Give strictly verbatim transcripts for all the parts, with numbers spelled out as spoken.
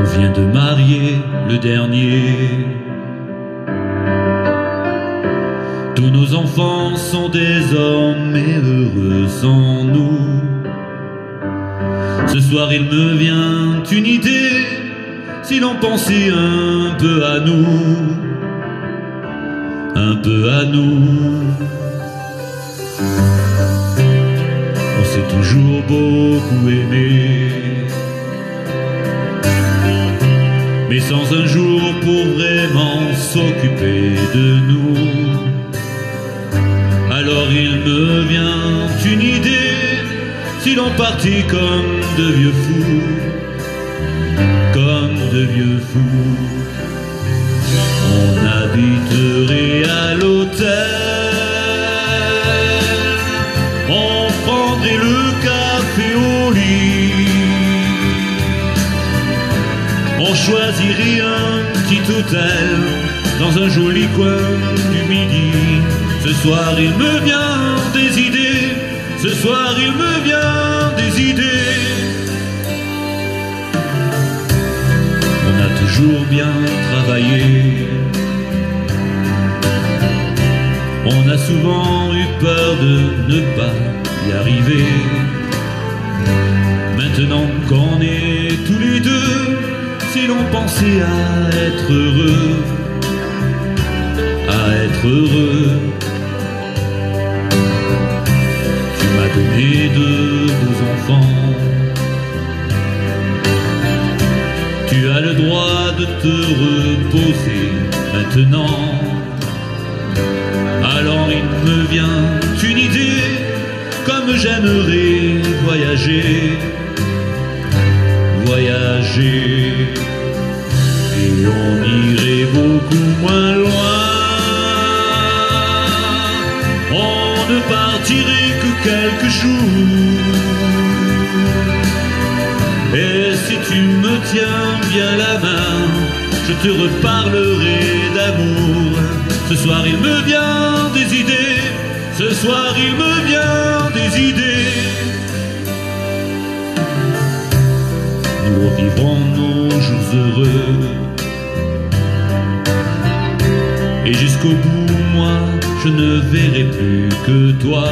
On vient de marier le dernier. Tous nos enfants sont désormais heureux sans nous. Ce soir il me vient une idée, si l'on pensait un peu à nous, un peu à nous. On s'est toujours beaucoup aimé, mais sans un jour pour vraiment s'occuper de nous. Alors il me vient une idée, si l'on partit comme de vieux fous, comme de vieux fous. On habiterait à l'hôtel, on prendrait le café au lit, on choisirait un petit hôtel dans un joli coin du midi. Ce soir il me vient des idées, ce soir il me vient des idées. On a toujours bien travaillé, on a souvent eu peur de ne pas y arriver. Maintenant qu'on est tous les deux, si l'on pensait à être heureux, à être heureux. Tu m'as donné de beaux enfants, tu as le droit de te reposer maintenant. Alors il me vient une idée, comme j'aimerais voyager, voyager. Et on irait beaucoup moins loin, on ne partirait que quelques jours. Et si tu me tiens bien la main, je te reparlerai d'amour. Ce soir il me vient des idées, ce soir il me vient des idées. Nous revivrons nos jours heureux, et jusqu'au bout, moi, je ne verrai plus que toi.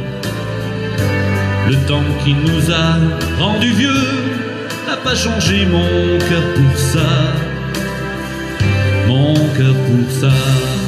Le temps qui nous a rendus vieux n'a pas changé mon cœur pour ça, mon cœur pour ça.